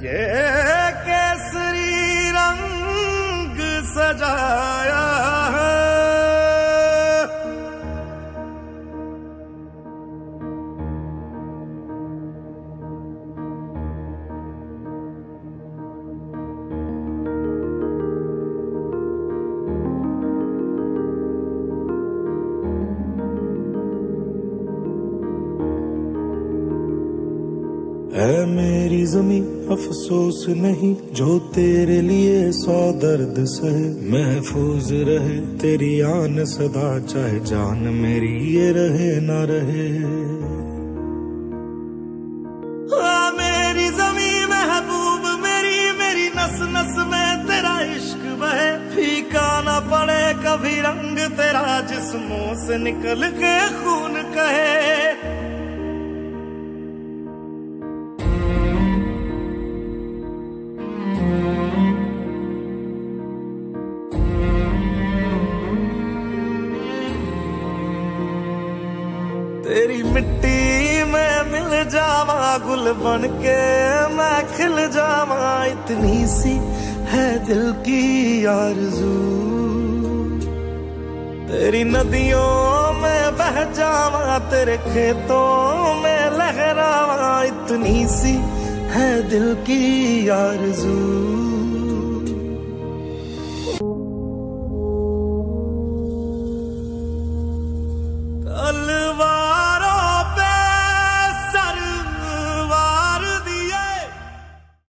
ये केसरी रंग सजाया है। है मेरी ज़मीं अफसोस नहीं जो तेरे लिए 100 दर्द सहे, महफूज रहे तेरी आन सदा चाहे जान मेरी ये रहे ना रहे। मेरी ज़मीं महबूब मेरी, मेरी नस नस में तेरा इश्क बहे, फीका ना पड़े कभी रंग तेरा जिस्मों से निकल के खून कहे। तेरी मिट्टी में मिल जावा गुल बन के मैं खिल जावा, इतनी सी है दिल की आरज़ू। तेरी नदियों में बह जावा तेरे खेतों में लहरावा, इतनी सी है दिल की आरज़ू।